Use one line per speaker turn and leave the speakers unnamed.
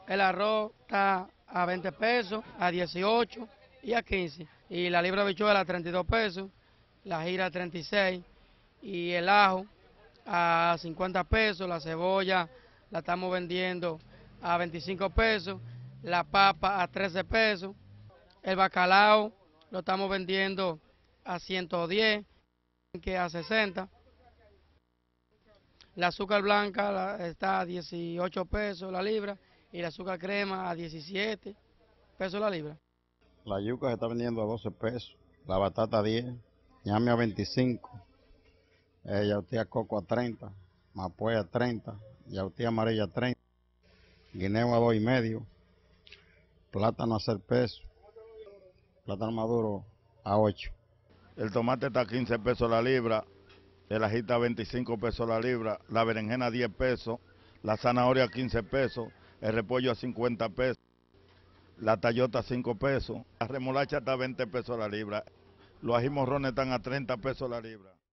El arroz está a 20 pesos, a 18 y a 15. Y la libra de habichuela a 32 pesos, la gira a 36 y el ajo a 50 pesos, la cebolla la estamos vendiendo a 25 pesos, la papa a 13 pesos, el bacalao lo estamos vendiendo a 110, que a 60. La azúcar blanca está a 18 pesos la libra y la azúcar crema a 17 pesos la libra.
La yuca se está vendiendo a 12 pesos, la batata a 10, ñame a 25, yautía coco a 30, mapoy a 30, yautía amarilla a 30, guineo a 2,5, plátano a 6 pesos, plátano maduro a 8.
El tomate está a 15 pesos la libra, el ají está a 25 pesos la libra, la berenjena a 10 pesos, la zanahoria a 15 pesos, el repollo a 50 pesos, la tallota a 5 pesos, la remolacha está a 20 pesos la libra, los ají morrones están a 30 pesos la libra.